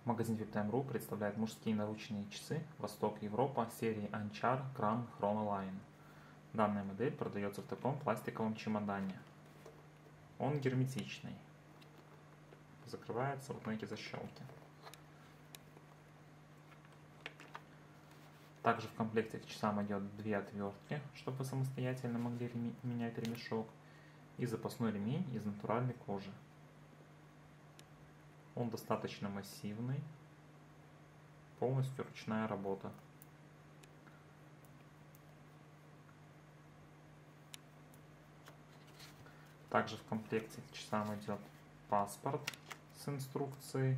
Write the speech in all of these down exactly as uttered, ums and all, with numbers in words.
Магазин виптайм точка ру представляет мужские наручные часы Восток Европа серии Anchar Crown Chronoline. Данная модель продается в таком пластиковом чемодане. Он герметичный. Закрывается вот на эти защелки. Также в комплекте к часам идет две отвертки, чтобы вы самостоятельно могли менять ремешок, и запасной ремень из натуральной кожи. Он достаточно массивный, полностью ручная работа. Также в комплекте к часам идет паспорт с инструкцией,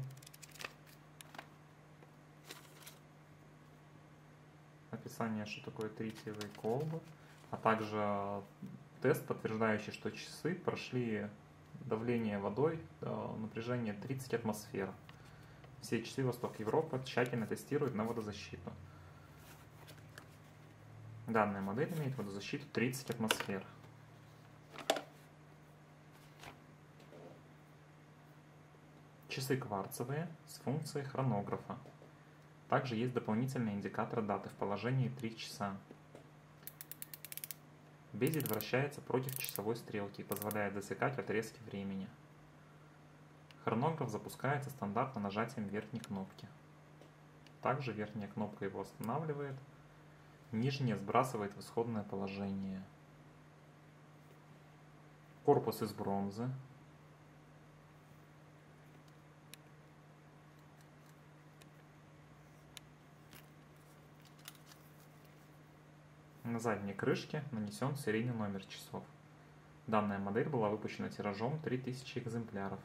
описание, что такое тритиевые колбы, а также тест, подтверждающий, что часы прошли давление водой до напряжения тридцать атмосфер. Все часы Восток Европа тщательно тестируют на водозащиту. Данная модель имеет водозащиту тридцать атмосфер. Часы кварцевые с функцией хронографа. Также есть дополнительный индикатор даты в положении три часа. Безель вращается против часовой стрелки и позволяет засекать отрезки времени. Хронограф запускается стандартно нажатием верхней кнопки. Также верхняя кнопка его останавливает, нижняя сбрасывает в исходное положение. Корпус из бронзы. На задней крышке нанесен серийный номер часов. Данная модель была выпущена тиражом три тысячи экземпляров.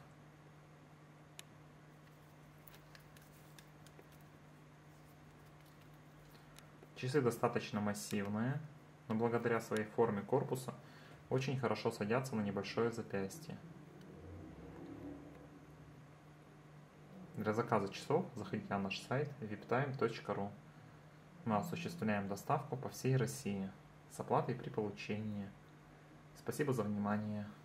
Часы достаточно массивные, но благодаря своей форме корпуса очень хорошо садятся на небольшое запястье. Для заказа часов заходите на наш сайт виптайм точка ру. Мы осуществляем доставку по всей России с оплатой при получении. Спасибо за внимание.